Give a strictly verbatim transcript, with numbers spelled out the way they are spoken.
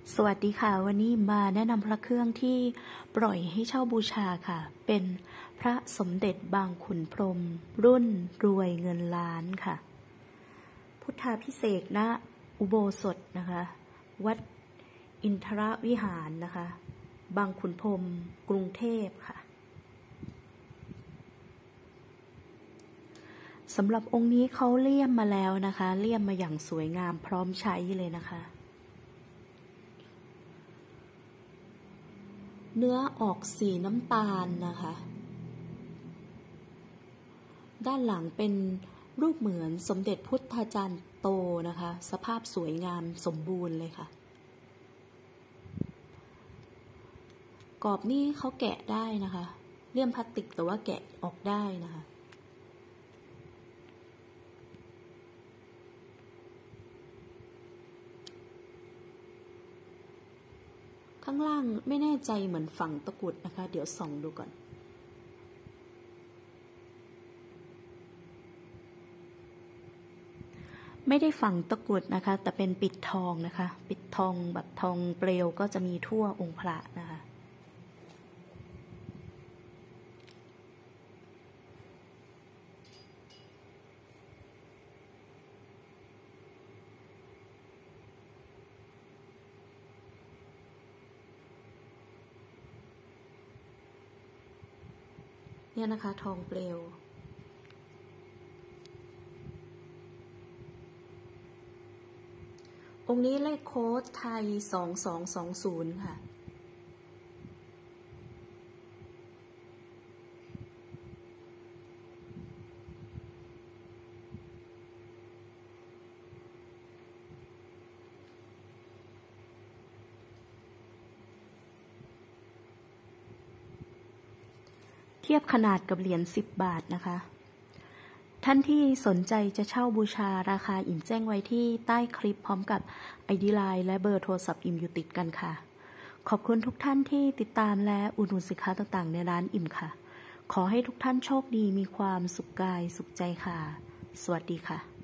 สวัสดีค่ะวันนี้มาแนะนำพระเครื่องที่ปล่อยให้เช่าบูชาค่ะเป็นพระสมเด็จบางขุนพรหมรุ่นรวยเงินล้านค่ะพุทธาภิเษกณอุโบสถนะคะวัดอินทรวิหารนะคะบางขุนพรหมกรุงเทพค่ะสำหรับองค์นี้เขาเลี่ยมมาแล้วนะคะเลี่ยมมาอย่างสวยงามพร้อมใช้เลยนะคะเนื้อออกสีน้ำตาลนะคะด้านหลังเป็นรูปเหมือนสมเด็จพุทธาจารย์โตนะคะสภาพสวยงามสมบูรณ์เลยค่ะกรอบนี้เขาแกะได้นะคะเลี่ยมพลาสติกแต่ว่าแกะออกได้นะคะข้างล่างไม่แน่ใจเหมือนฝังตะกรุดนะคะเดี๋ยวส่องดูก่อนไม่ได้ฝังตะกรุดนะคะแต่เป็นปิดทองนะคะปิดทองแบบทองเปลวก็จะมีทั่วองค์พระนะคะเนี่ยนะคะทองเปลวองค์นี้เลขโค้ดไทยสองสองสองศูนย์ค่ะเทียบขนาดกับเหรียญสิบบาทนะคะท่านที่สนใจจะเช่าบูชาราคาอิ่มแจ้งไว้ที่ใต้คลิปพร้อมกับ ไอ ดี ไลน์ และเบอร์โทรศัพท์อิ่มอยู่ติดกันค่ะขอบคุณทุกท่านที่ติดตามและอุดหนุนสินค้าต่างๆในร้านอิ่มค่ะขอให้ทุกท่านโชคดีมีความสุขกายสุขใจค่ะสวัสดีค่ะ